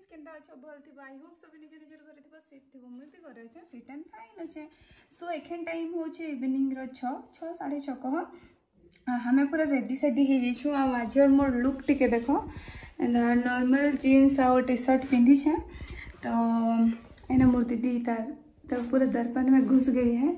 केंदा अच्छा भल थिबा आई होप सब निज निज घर थिबा सेफ थिबा मुई भी घर अछि फिट एंड फाइन अछि। सो एखन टाइम होचे इवनिंग रो 6 6:30 कह हमें पूरा रेडी सेडी हे जेछु। आ आज मोर लुक टिके देखो नॉर्मल जीन्स और टी शर्ट पिंधी छे तो एना मोर दीदी तार तो पूरा दर्पण में घुस गई है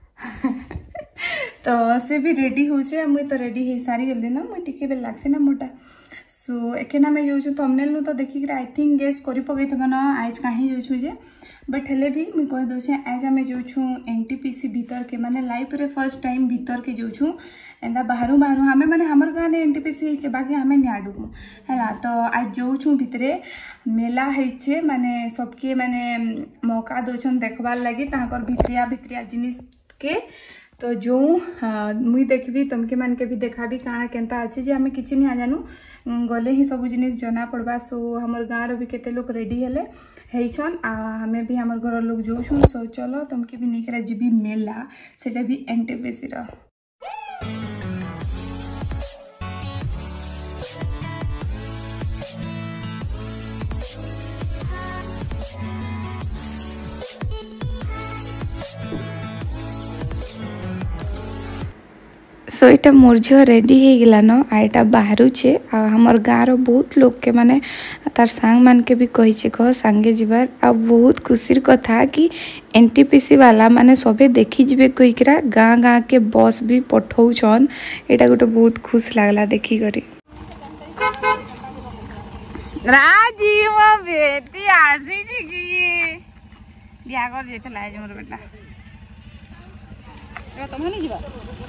तो से भी रेडी होचे मुई तो रेडी हे सारी गली ना मुई टिके बेल लागसे ना मोटा। सो एकेना में जो थंबनेल नु तो देखि आई थिंक गेस करि पगै थबा ना आज काहे जो छु जे बट हेले भी मुई कह दो छे आज हमें जो छु एनटीपीसी भीतर के माने लाइफ रे फर्स्ट टाइम भीतर के जो छु एंदा बाहरु बाहरु हमें माने हमर गाने एनटीपीसी छे बाकी हमें न्याडू हैला। तो आज जो छु भीतरे मेला है छे माने सबके माने मौका दोछन देखबार लागि ताकर भित्रिया जिनिस के तो जो मुई देखबी तुमके मन के भी देखाबी काना केनता अछि जे हमें किछि नहीं जानू गले ही सब जिनिस जना पड़बा। सो हमर गाँव रो भी केते लोग रेडी हेले हेछन आ हमें भी हमर घर लोग जो छु। सो चलो तुमके भी नहीं करा जीबी मेला सेटा भी एनटीपीसी रो। सो इटा मोर झियो रेडी हो गला न आईटा बाहर छे आ हमर गाँव रो बहुत लोग के माने तार सांग मान के भी कहि छे कह संगे जीवार आ बहुत खुशीर कथा कि एनटीपीसी वाला माने सबे देखि जिबे कहिकरा गाँ के बस भी पठौ छन। एटा गोटे बहुत खुश लागला देखि करी। राजीव बेटी आसी जी की बिया कर जेतला आज मोर बेटा तुम नहीं जीवा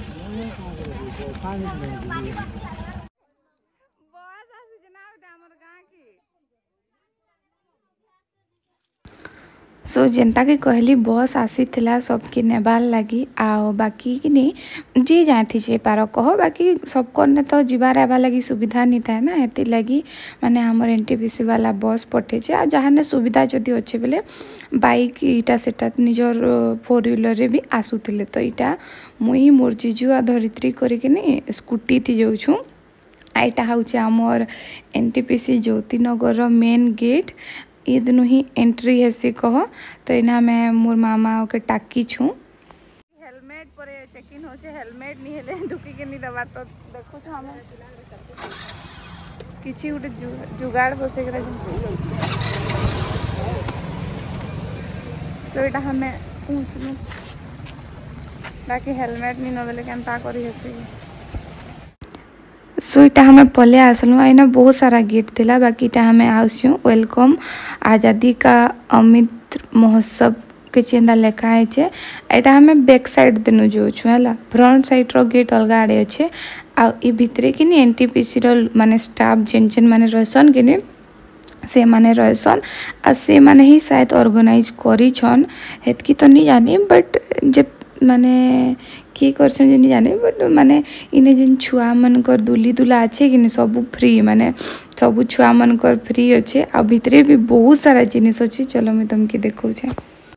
सो जेनता के कहली बस आसी थिला सबके नेबार लगी आ बाकी कि नहीं जी जाती छे पार कह बाकी सबको ने तो जीवार आवा लगी सुविधा नहीं था ना हेती लगी माने हमर एनटीपीसी वाला बस पठे छे आ जहाने सुविधा जदी अच्छे बेले बाइक इटा सेटा निजर 4 व्हीलर रे भी आसुथिले। तो इटा मुई मोर जीजू आ धरित्री करी कि नहीं स्कूटी थी जाऊ छु। आईटा होचे हमर एनटीपीसी ज्योति नगर रो मेन गेट ई दिनु ही एंट्री हेसी कह। तो इना में मोर मामा के टाकी छु हेलमेट परे चेक इन होचे हेलमेट नहीं हेले ढुकी के नहीं दबा तो देखो छ हम किछि उटे जुगाड़ बसे करा सो इटा हमें पहुंचनु बाकी हेलमेट नहीं नबेले केनता करी हेसी। सो इटा हमें पले आसलु आईना बहुत सारा गेट थिला बाकी इटा हमें आउछु वेलकम आजादी का अमृत महोत्सव के चेंदा लिखा है छे। एटा हमें बैक साइड देनु जो छु हला फ्रंट साइड रो गेट अलगा आड़े अच्छे आ ई भितरे कि नहीं एनटीपीसी रो माने स्टाफ जेन माने रहसन कि नहीं से माने रहसन आ से माने ही शायद ऑर्गेनाइज करी छन हेतकी तो नहीं जानी बट जे माने की करछन जे नहीं जाने बट माने इने जिन छुआ मन कर दुली दुला अच्छे कि नहीं सब फ्री माने सब छुआ मन कर फ्री अच्छे आ भितरे भी बहुत सारा जिनिस अच्छे। चलो मैं तुमके देखौ छे।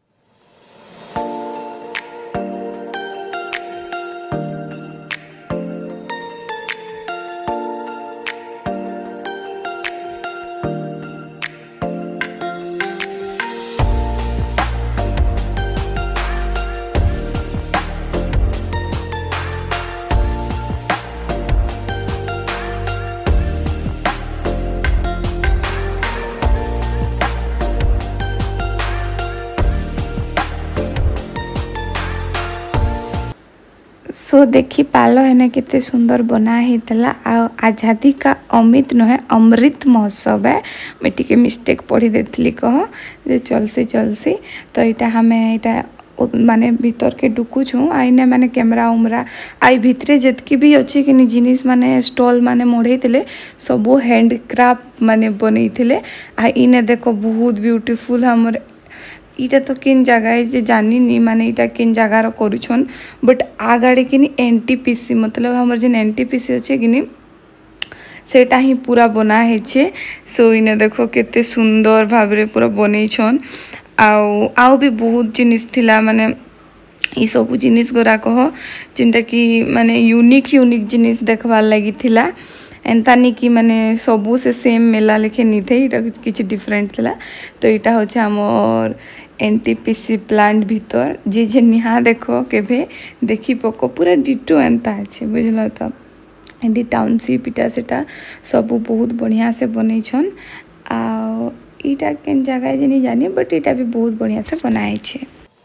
सो देखी पालो है कितने सुंदर बना होता आजादी का अमृत नुहे अमृत महोत्सव है मैं टी मिस्टेक पढ़ी देती कह चलसी तो यहाँ हमें यहाँ माने भीतर के ढुकु छु आईने माने कैमरा उमरा आई भितरे जितकी भी अच्छी कि जिनिस माने स्टॉल माने मोड़े सब हैंडक्राफ्ट माने बनी आ इने देखो बहुत ब्यूटीफुल हमर इटा तो किन जगह है जे जानी नहीं माने इटा किन जगह रो करूछन बट आगाड़े कि एनटीपीसी मतलब हमर जे एनटीपीसी अच्छे कि सेटा ही पूरा बना है छे। सो इने देखो केते सुंदर भाबरे पूरा बनै छन आउ भी बहुत जिनिस थिला माने ई सब जिनिस गोरा कह जिनटा कि माने यूनिक जिनिस देखबार लगी थिला एंता नहीं कि माने सबू से सेम मेला लेखे नहीं थे इटा किसी डिफरेंट थला। तो इटा होचे हमर एनटीपीसी प्लांट भीतर जे निहा देखो केभे देखी पको पूरा डिटो एंता अच्छे बुझल। तो एंती टाउनशिप इटा सेटा सबू बहुत बढ़िया से बनै छन। आ इटा केन जगह जे नहीं जानी बट इटा भी बहुत बढ़िया से बनाए छे।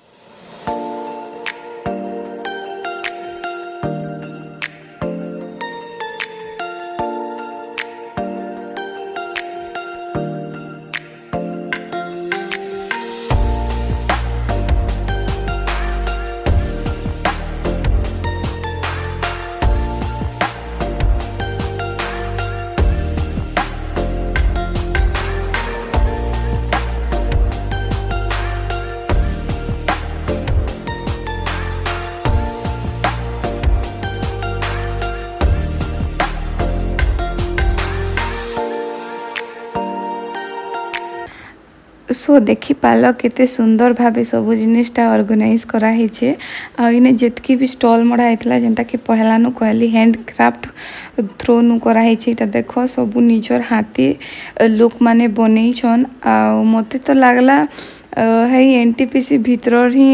सो देखी पाल केते सुंदर भावे सब जिनिसटा ऑर्गेनाइज कराई छे। आ इने जितकी भी स्टॉल मड़ा होता जेनता कि पहला नु कहली हैंडक्राफ्ट थ्रो नु कराई छे। इटा देखो सब निजर हाथी लोक माने बनै छन। आ मते तो लागला है एनटीपीसी भीतर ही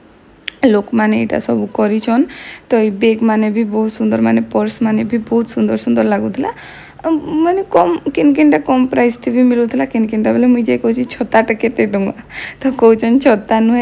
लोक माने इटा सब करी छन। तो ई बैग माने भी बहुत सुंदर माने पर्स माने भी बहुत सुंदर सुंदर लागुतला। माने कम किन किनटा कम प्राइस थी भी मिलुतला किन किनटा बोले मुझे कहूँ छताटा केते टंगा तो कहन छता नुहे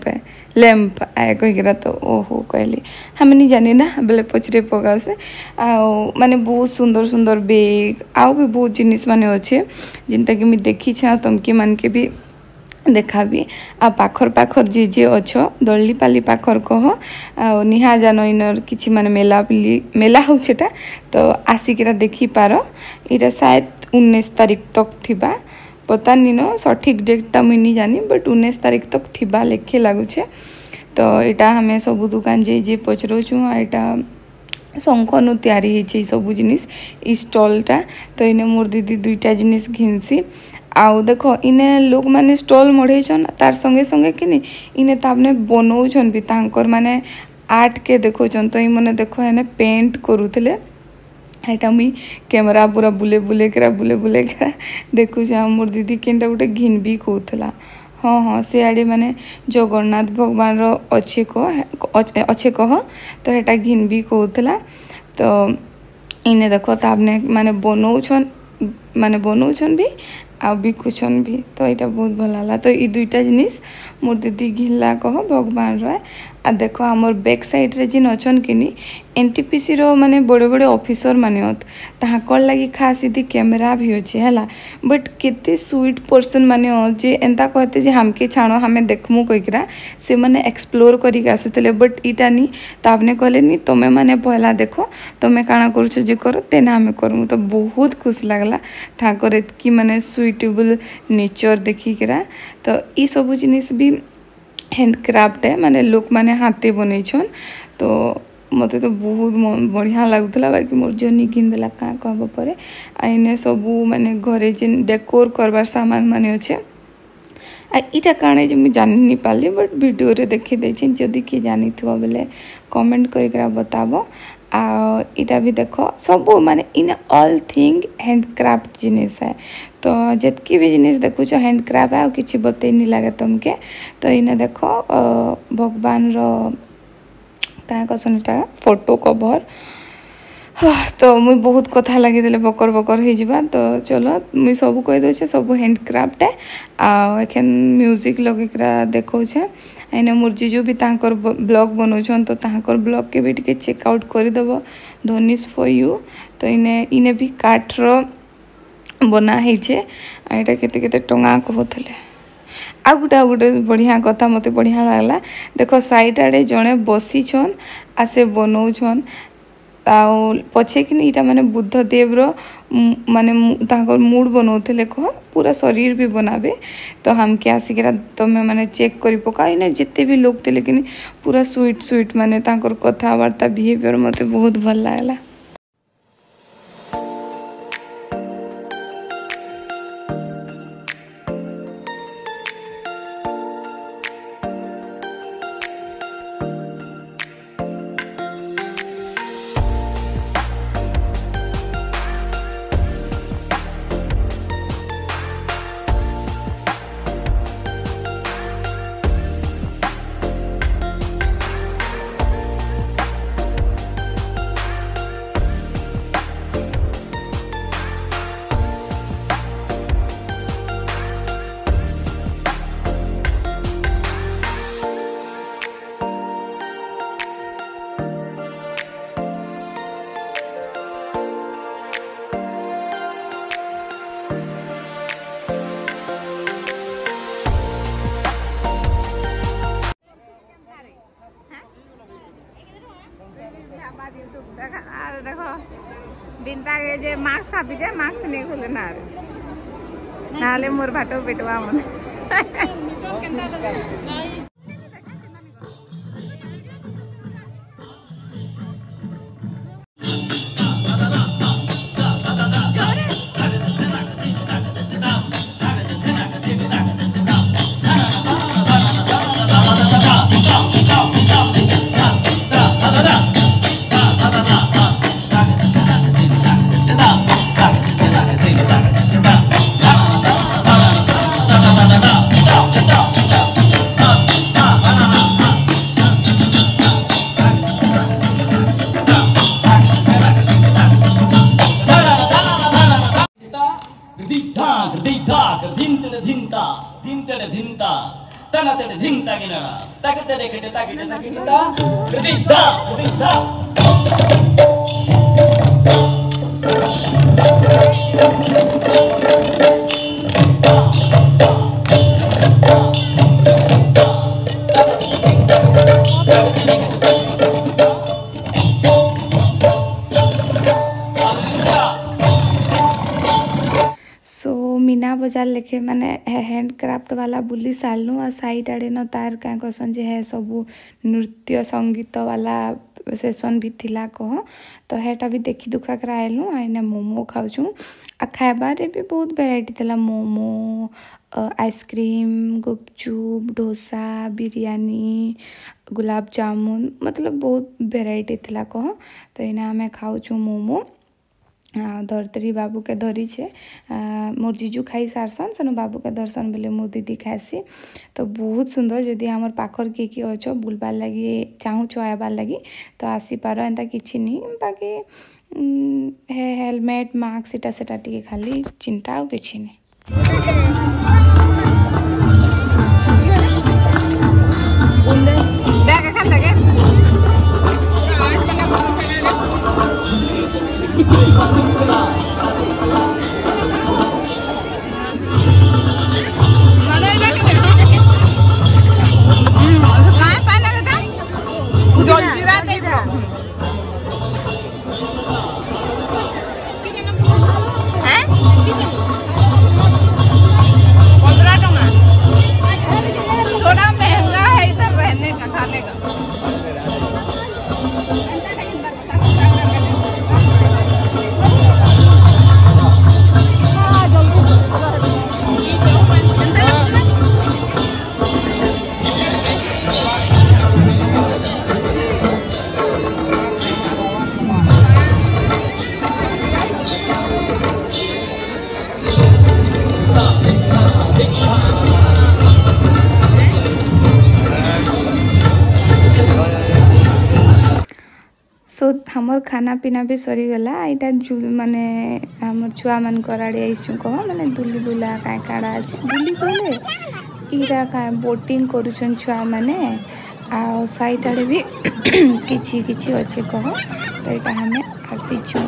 लैंप आए कहीकरा। तो ओहो कहली हमें नहीं जानी ना बोले पचरे पका से माने बहुत सुंदर सुंदर बैग आउ भी बहुत जिनिस माने अच्छे जिनटा कि मुझे देखी छे तुमके मन के भी देखा भी। आ पाखर पाखर जे अच्छ दल्ली पाली पाखर कह आ निहा जान इनर किछि माने मेला होछेटा। तो आसिकिरा देखी पार इटा शायद 19 तारीख तक थिबा पता नहीं न सठिक डेटटा मुई नहीं जानी बट 19 तारीख तक थिबा लेखे लागुछे। तो इटा हमें सब दुकान जे पचरौछु इटा शंखनु तैयारी होइछे सब जिनिस ई स्टॉलटा। तो इने मोर दीदी दुईटा जिनिस घिनसी। आउ देखो इने लोक माने स्टॉल मढ़ेछन तार संगे संगे कि इने तापने बनौछन भी तांकर माने आर्ट के देखोछन। तो इ मने देखो एने पेंट करूथले एटा मुई कैमरा पूरा बुले बुले करा देखु से मोर दीदी केनटा गोटे घिन भी कहूथला। हाँ हाँ सियाड़े माने जगन्नाथ भगवान रो अच्छे कह तो एटा घिन भी कहूथला। तो इने देखो तापने माने बनौछन भी आ बिकुछन भी। तो यहाँ बहुत भल है। तो ये दुईटा जिनिस मोर दीदी घिनला कह भगवान रो। आ देखो हमर बैक साइड रे जिन अछन कि एनटीपीसी रो माने बड़े बड़े ऑफिसर माने ताहाकर लगी खास इदी कैमरा भी अच्छे है। बट केते स्वीट पर्सन माने जे एंता कहते जे हमके छाणो हमें देखमु कहीकरा से माने एक्सप्लोर करिक आसीतले। बट इटा नी तापने कहले नी तमे माने पहला देखो तमे काଣା करूछ जे करो तेना हमें करमु। तो बहुत खुश लागला ताकर एतकी माने सुइटेबल नेचर देखिकरा। तो ई सब जिनिस भी हैंडक्राफ्ट है माने लोक माने हाथे बनै छन। तो मते तो बहुत बढ़िया लागुतला बाकी मोर जनी गिनदेला का कहबो परे। आइने सबू माने घरे जिन डेकोर करबार सामान माने अच्छे। आ इटा काणे जे मैं जानि नहीं पाली बट वीडियो रे देखि देछि जदि कि जानि थबो बेले कमेंट करिकरा बताबो। आ इटा भी देखो सबू माने इन ऑल थिंग हैंडक्राफ्ट जिनिस है। तो जितकी भी जिनिस देखुछ हैंडक्राफ्ट है किसी बते नहीं लगे तुमके। तो इने देखो भगवान रो क्या कहसन इटा फोटो कवर। तो मुई बहुत कथा लगी देले बकर बकर हो जावा। तो चलो मुई सब कह दे सब हैंडक्राफ्ट है। आखन म्यूजिक लगे देखौछे। एने मोर जीजू भी तांकर ब्लॉग बनौछन तो तांकर ब्लॉग के भी टिके चेकआउट करदेव धनिस फॉर यू। तो इने भी काठ रो बना होइछे। एटा केते केते टंगा कहथले। आ गोटे बढ़िया कथा मते बढ़िया लागला देखो साइड आड़े जड़े बसी छन आ से बनौछन। पछे कि इटा माने बुद्ध देव रो माने तांकर मूड बनौथले कह पूरा शरीर भी बनाबे। तो हम क्या आसिकरा तमे माने चेक करि पका इने जिते भी लोग थे लेकिन पूरा स्वीट माने तांकर कथावार्ता बिहेवियर मते बहुत भल लागला। बिनता के जे मास्क छापी जे मास्क नहीं खोले ना नाले मोर भाटो पेटवा मन मीना बजार लेखे माने हैंडक्राफ्ट वाला बुली सालनु आ साइड आड़े न तार क्या कहसन जे है सब नृत्य संगीत वाला सेसन भी थिला कह तो हेटा भी देखी दुखा कर आयलु आइना मोमो खाऊछु आ खाबार भी बहुत वेराइटी थिला मोमो आइसक्रीम गुपचुप डोसा बिरयानी गुलाब जामुन मतलब बहुत वेराइटी थिला कह तो इना हमें खाऊछु मोमो धरतरी बाबू के धरी छे मोर जीजू खाई सारसन सेनु बाबू के दर्शन बेले मोर दीदी खासी तो बहुत सुंदर जदि हमर पाखर किए अच्छो बुलबार लगी चाहूछ आबार लगी तो आसी पार एंता किछि नहीं बाकी हेलमेट मास्क इटा सेटा टिके खाली चिंता और किछि नहीं सो हमर खाना पीना भी सरीगला यहाँ माने हमर छुआ मान कराड़े आईसु कह माने दुली बुला का काड़ा अछि दुली कहले इरा का बोटिंग करूछन छुआ माने आ साइड आड़े भी किछि किछि अछि कह तो एटा हमें आसीछु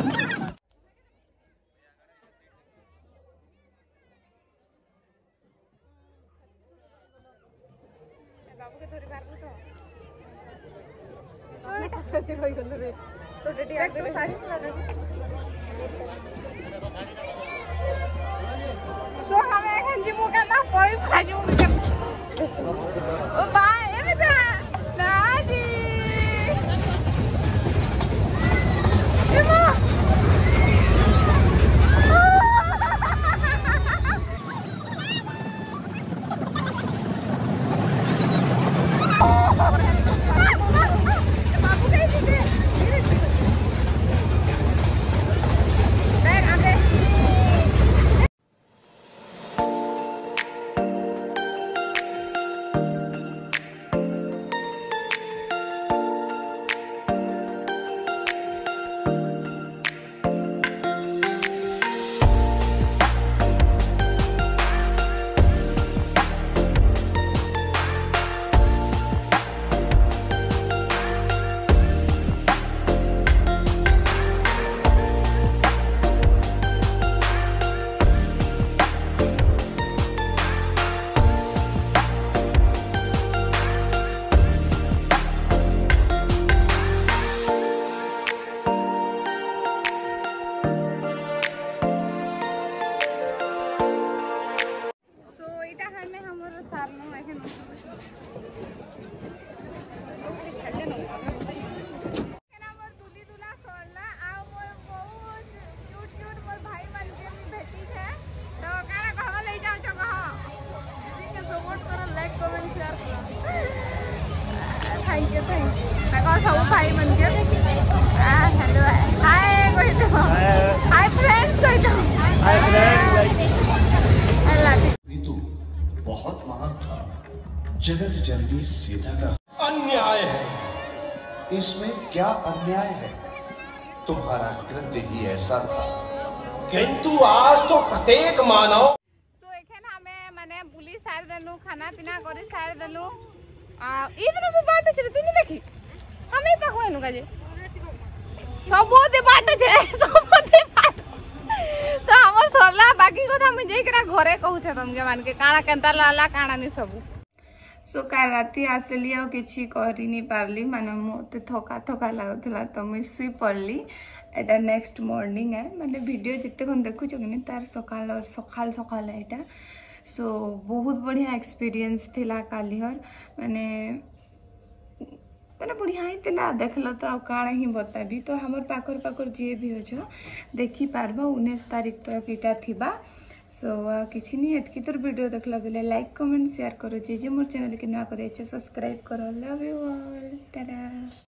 बाबू के धरि बारबो तो हमें एखन जिमु का ना पड़ी फाजू ओ बा एमे ता नाजी जिमु सब भाई मन के हेलो हाय कोई तो हाय फ्रेंड्स कोई तो हाय फ्रेंड्स भी तो बहुत महान था। जगत जननी सीता का अन्याय है। इसमें क्या अन्याय है? तुम्हारा कृत्य ही ऐसा था। किंतु आज तो प्रत्येक मानव मैंने बुली सार देलु खाना पीना करी सार देलु ई दिन को बाट छे तू देखी हमें पाखु एनु काजे सब दे बाट छे सब दे बाट तो हमर सरला बाकी कथा हम जेई करा घरे कहू छे तुमके मान के काना केंता लाला काना नि सब सो काल राती आसली आ किछि करि नि पारली माने मोते थका थका लागथला तो मैं सुई पड़ली एटा नेक्स्ट मॉर्निंग है माने वीडियो जिते कोन देखु छकनी तार सकाल और सकाल सकाल एटा सो बहुत बढ़िया एक्सपीरियंस थिला कालीहर माने माने बढ़िया ही थिला देखल तो आ काना ही बताबी तो हमर पाखर पाखर जे भी हो देखि पारबा 19 तारीख तक इटा थिबा सो किछि नि एतकी तोर वीडियो देखला बेले लाइक कमेंट शेयर करो जे मोर चैनल के नया करे सब्सक्राइब करो लव यू ऑल टाटा।